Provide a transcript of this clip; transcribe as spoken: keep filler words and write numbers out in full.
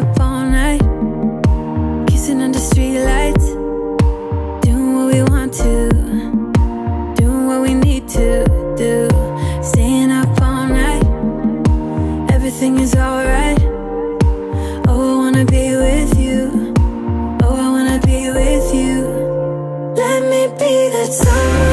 up all night, kissing under streetlights, doing what we want to, doing what we need to do. Staying up all night, everything is alright. Oh, I wanna be with you. Oh, I wanna be with you. Let me be that someone